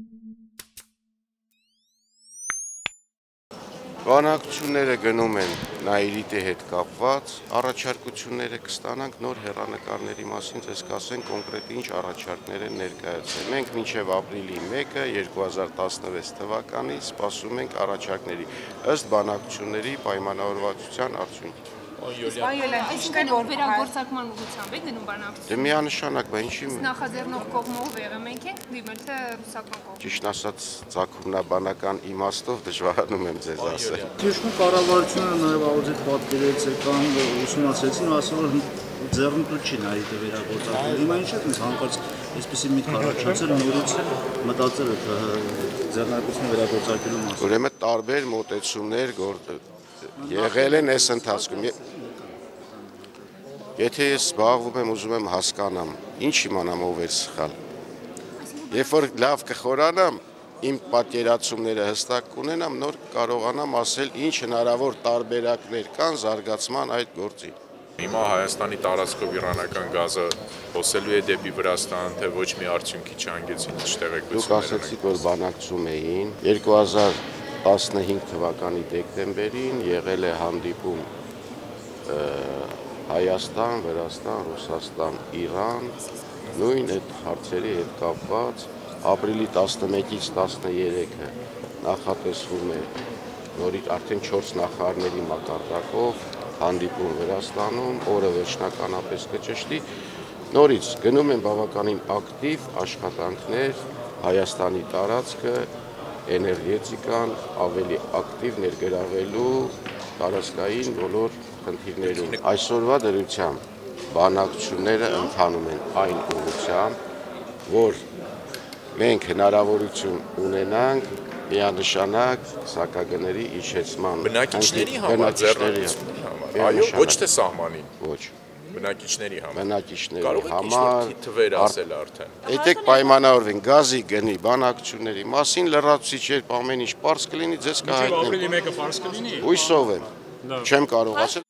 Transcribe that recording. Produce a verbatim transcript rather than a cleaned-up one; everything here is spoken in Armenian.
Բանակցությունները գնում են Նաիրիտի հետ կապված, առաջարկությունները կստանանք նոր հեռանկարների մասին, ձեզ կասեն կոնկրետ ինչ առաջարկներ են ներկայացել։ Մենք մինչև ապրիլի մեկը երկու հազար տասնվեց թվականի սպասում ենք առաջարկների ըստ բանակցությունների պայմանավորվածության արդյունքի։ Այսինքն վերագործարկման ուղղությամբ եք գնում բանակցություն։ Դե միանշանակ, բա ինչի՞ Նախաձեռնող կողմով եղը մենք ենք դիմել թե ռուսական կողմը։ Ճիշտ ասած, ցակումնաբանական իմաստով դժվարանում եմ ձեզ ասել։ Թեժում կառավարությունը նաև աուդիտ պատկերեց եկան ուսումնասիրեցին ու ասում որ ձեռնտու չի Նաիրիտը վերագործարկել։ Հիմա ինչ է դες հանկարծ այսպեսի միտք առաջացել նորից մտածել եք ձեռնարկությունը վերագործարկելու մասին։ Ուրեմն տարբեր մոտեցումներ եղել են այս ընթացքում։ Եթե ես զբաղվում եմ, ուզում եմ հասկանամ, ինչ իմանամ ով էր սխալ։ Երբ որ լավ կխորանամ, իմ պատկերացումները հստակ կունենամ, նոր կարողանամ ասել ինչ հնարավոր տարբերակներ կան զարգացման այդ գործի։ Հիմա Հայաստանի տարածքով իրանական գազը հոսելու է դեպի Վրաստան, թե ոչ մի արդյունքի չհանգեցին, ինչ տեղեկություններ։ Դուք ասացիք, որ բանակցում էին երկու հազար տասնհինգ թվականի դեկտեմբերին եղել է հանդիպում Հայաստան, Վրաստան, Ռուսաստան, Իրան, նույն այդ հարցերի հետ կապված ապրիլի տասնմեկից տասներեքը նախատեսվում է նորից արդեն չորս նախարարների մակարդակով հանդիպում Վրաստանում, օրը վերջնականապես կճշտի, նորից գնում են բավականին ակտիվ աշխատանքներ Հայաստանի տարածքը, էներգետիկան ավելի ակտիվ ներգրավելու տարածքային բոլոր խնդիրներում։ Այսօրվա դրությամբ բանակցությունները ընթանում են այն ուղղությամբ, որ մենք հնարավորություն ունենանք միանշանակ սակագների իջեցման բնակիչների համար ձեռնարկությունների համար, այո, ոչ թե սահմանին, ոչ բնակիչների համար, բնակիչների համար, թվեր ասել արդեն։ Եկեք պայմանավորվենք գազի գնի բանակցությունների մասին, լրացուցիչ երբ ամեն ինչ պարզ կլինի, ձեզ կհայտնեմ։ Ապրիլի մեկը պարզ կլինի։ Հույսով եմ, չեմ կարող ասել։